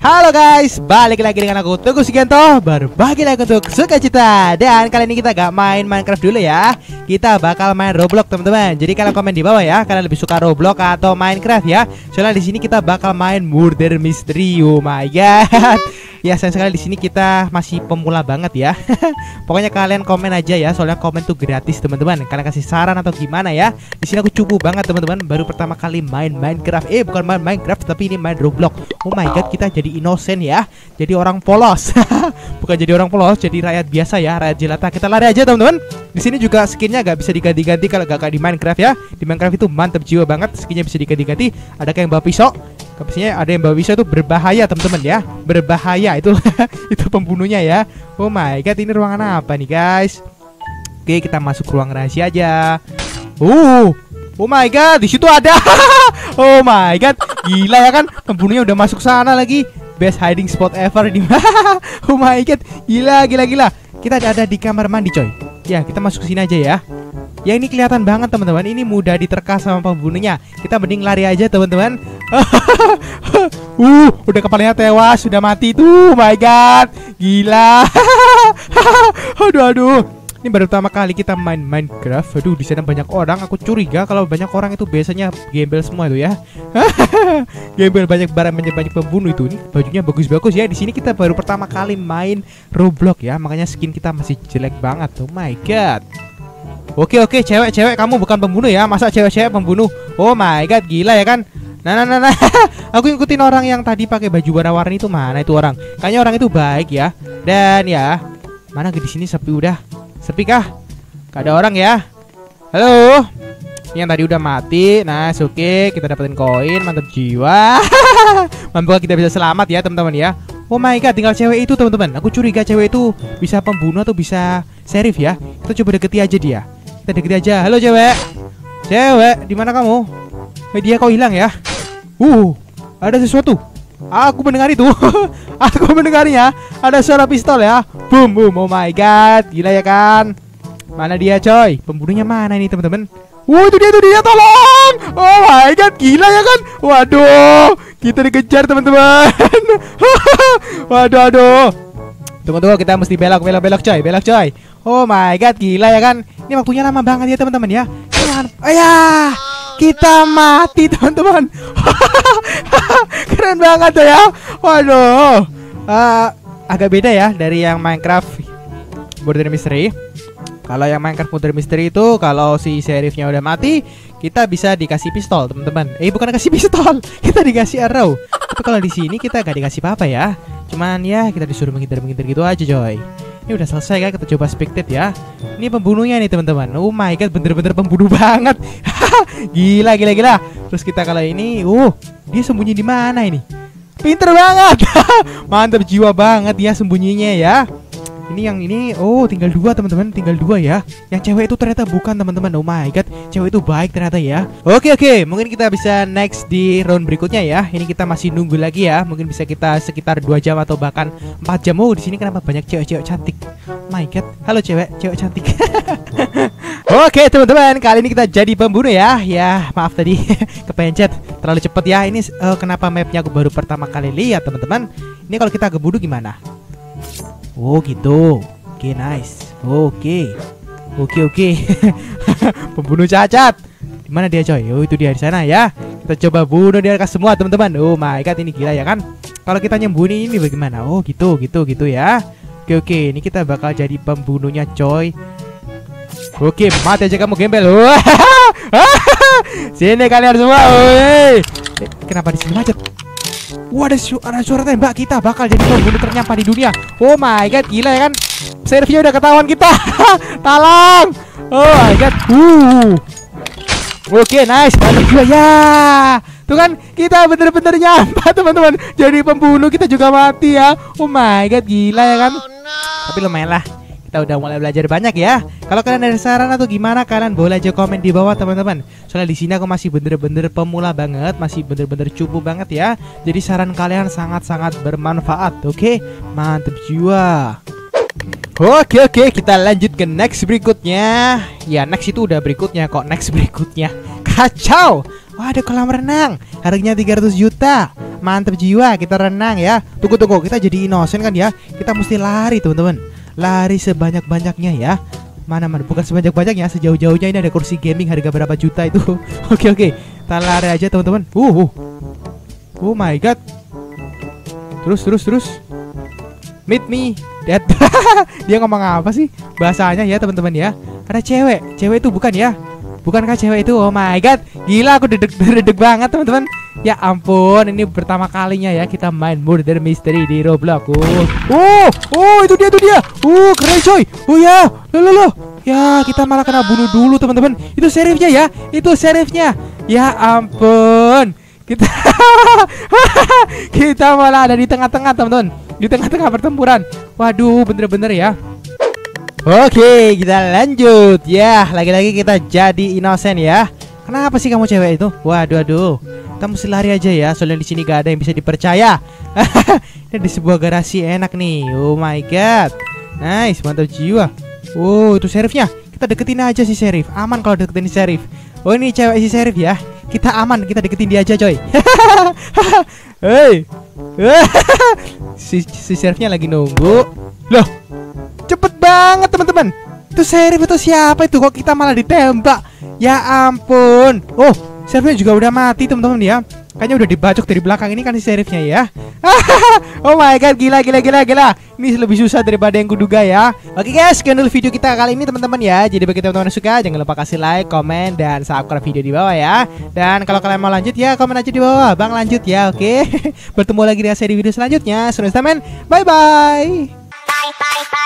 Halo guys, balik lagi dengan aku Teguh Sugianto, berbagi lagi untuk sukacita. Dan kali ini kita gak main Minecraft dulu ya. Kita bakal main Roblox teman-teman. Jadi kalian komen di bawah ya, kalian lebih suka Roblox atau Minecraft ya. Soalnya di sini kita bakal main Murder Mystery. Oh my god. Ya sayang sekali di sini kita masih pemula banget ya. Pokoknya kalian komen aja ya, soalnya komen tuh gratis teman-teman. Kalian kasih saran atau gimana ya. Di sini aku cupu banget teman-teman, baru pertama kali main Minecraft. Bukan main Minecraft tapi ini main Roblox. Oh my god, kita jadi innocent ya. Jadi orang polos. Bukan jadi orang polos, jadi rakyat biasa ya, rakyat jelata. Kita lari aja teman-teman. Di sini juga skinnya gak bisa diganti-ganti kalau gak kayak di Minecraft ya. Di Minecraft itu mantep jiwa banget, skinnya bisa diganti-ganti. Ada kayak yang bawa pisau. Biasanya ada yang bawa pisau itu berbahaya teman-teman ya. Berbahaya itu. Itu pembunuhnya ya. Oh my god, ini ruangan apa nih guys? Oke, kita masuk ruang rahasia aja. Oh my god, di situ ada. Oh my god, gila ya kan? Pembunuhnya udah masuk sana lagi. Best hiding spot ever di mana? Oh my god, gila. Kita ada di kamar mandi coy. Ya, kita masuk sini aja ya. Ya ini kelihatan banget teman-teman, ini mudah diterka sama pembunuhnya. Kita mending lari aja teman-teman. Udah kepalanya tewas, sudah mati tuh. Oh my god, gila. Aduh. Ini baru pertama kali kita main Minecraft. Aduh, di sana banyak orang. Aku curiga kalau banyak orang itu biasanya gembel semua itu ya. Gembel banyak pembunuh itu. Ini bajunya bagus-bagus ya. Di sini kita baru pertama kali main Roblox ya. Makanya skin kita masih jelek banget. Oh my god. Oke, cewek kamu bukan pembunuh ya. Masa cewek pembunuh? Oh my god, gila ya kan? Nah. Aku ngikutin orang yang tadi pakai baju warna-warni itu. Mana itu orang? Kayaknya orang itu baik ya. Dan ya, mana di sini sepi udah. Sepi kah? Gak ada orang ya? Halo? Yang tadi udah mati. Nice, oke. Kita dapetin koin, mantap jiwa. Mampu kita bisa selamat ya teman-teman ya. Oh my god, tinggal cewek itu teman-teman. Aku curiga cewek itu bisa pembunuh atau bisa sheriff ya. Kita coba deketi aja dia. Kita deketi aja. Halo cewek. Cewek, di mana kamu? Dia kok hilang ya? Ada sesuatu. Aku mendengar itu. Aku mendengarnya. Ada suara pistol ya. Boom. Oh my god, gila ya kan? Mana dia coy? Pembunuhnya mana ini teman-teman? Itu dia, tolong. Oh my god, gila ya kan? Waduh, kita dikejar teman-teman. Waduh. Tunggu, kita mesti belok coy. Oh my god, gila ya kan? Ini waktunya lama banget ya teman-teman ya. Ayah, kita mati teman-teman. Keren banget tuh ya. Waduh. Agak beda ya dari yang Minecraft Murder Mystery. Kalau yang Minecraft Murder Mystery itu kalau si sheriffnya udah mati, kita bisa dikasih pistol teman-teman. Bukan dikasih pistol, kita dikasih arrow. Tapi kalau di sini kita gak dikasih apa-apa ya. Cuman ya kita disuruh menghindar gitu aja coy. Ini udah selesai kan, kita coba spectate ya. Ini pembunuhnya nih teman-teman. Oh my god, bener-bener pembunuh banget. Gila. Terus kita kalau ini, dia sembunyi di mana ini? Pinter banget. Mantap jiwa banget ya sembunyinya ya. Ini yang ini, tinggal 2 teman-teman, tinggal 2 ya. Yang cewek itu ternyata bukan teman-teman. Oh my god, cewek itu baik ternyata ya. Oke, mungkin kita bisa next di round berikutnya ya. Ini kita masih nunggu lagi ya. Mungkin bisa kita sekitar 2 jam atau bahkan 4 jam. Di sini kenapa banyak cewek-cewek cantik? Oh my god, halo cewek cantik. Oke teman-teman, kali ini kita jadi pembunuh ya. Ya maaf tadi kepencet terlalu cepet ya. Ini kenapa mapnya aku baru pertama kali lihat teman-teman. Ini kalau kita kebunuh gimana? Oh gitu. Oke, nice. Oke. Pembunuh cacat. Di mana dia coy? Itu dia di sana ya. Kita coba bunuh dia semua teman-teman. Oh my god, ini gila ya kan? Kalau kita nyembunyi ini bagaimana? Gitu ya. Oke, ini kita bakal jadi pembunuhnya coy. Oke, mati aja kamu gembel. Sini kalian semua. Kenapa di sini macet? Ada suara tembak, kita bakal jadi pembunuh ternyampah di dunia. Oh my god, gila ya kan? Servernya udah ketahuan kita. Tolong. Oh my god. Oke, nice. Mantap juga ya. Tuh kan, kita bener-bener nyampah teman-teman. Jadi pembunuh kita juga mati ya. Oh my god, gila ya kan? Tapi lumayan lah. Kita udah mulai belajar banyak ya. Kalau kalian ada saran atau gimana, kalian boleh aja komen di bawah teman-teman. Soalnya di sini aku masih bener-bener pemula banget, masih bener-bener cupu banget ya. Jadi saran kalian sangat-sangat bermanfaat. Oke, mantep jiwa. Oke, kita lanjut ke next berikutnya. Ya next itu udah berikutnya kok, next berikutnya. Kacau. Wah, ada kolam renang. Harganya 300 juta. Mantap jiwa, kita renang ya. Tunggu, kita jadi innocent kan ya. Kita mesti lari teman-teman. Lari sebanyak-banyaknya ya. Mana, bukan sebanyak-banyaknya, sejauh-jauhnya. Ini ada kursi gaming harga berapa juta itu. Oke, kita lari aja teman-teman. Oh my god. Terus. Meet me, Dad. Dia ngomong apa sih bahasanya ya teman-teman ya? Ada cewek itu bukan ya? Bukankah cewek itu? Oh my god, gila aku dedek banget teman-teman. Ya ampun, ini pertama kalinya ya kita main Murder Mystery di Roblox. Itu dia. Keren coy. Oh ya, loh. Ya, kita malah kena bunuh dulu teman-teman. Itu sheriffnya ya. Ya ampun. Kita malah ada di tengah-tengah teman-teman. Di tengah-tengah pertempuran. Waduh, bener-bener ya. Oke, kita lanjut ya. Lagi-lagi kita jadi innocent ya. Kenapa sih kamu cewek itu? Waduh. Kita mesti lari aja ya. Soalnya di sini gak ada yang bisa dipercaya. Ini di sebuah garasi enak nih. Oh my god. Nice, mantap jiwa. Oh, itu sheriffnya. Kita deketin aja si sheriff. Aman kalau deketin si sheriff. Oh, ini cewek si sheriff ya. Kita aman, kita deketin dia aja coy. Hei. Si sheriffnya lagi nunggu. Loh, cepet banget teman-teman. Itu sheriff itu siapa itu? Kok kita malah ditembak? Ya ampun. Oh, sheriffnya juga udah mati teman-teman ya. Kayaknya udah dibacok dari belakang ini kan si sheriffnya ya. Oh my god, gila. Ini lebih susah daripada yang kuduga ya. Oke guys, sekian dulu video kita kali ini teman-teman ya. Jadi bagi teman-teman yang suka, jangan lupa kasih like, komen, dan subscribe video di bawah ya. Dan kalau kalian mau lanjut ya, komen aja di bawah. Bang lanjut ya, oke. Bertemu lagi dengan saya di video selanjutnya. Bye bye.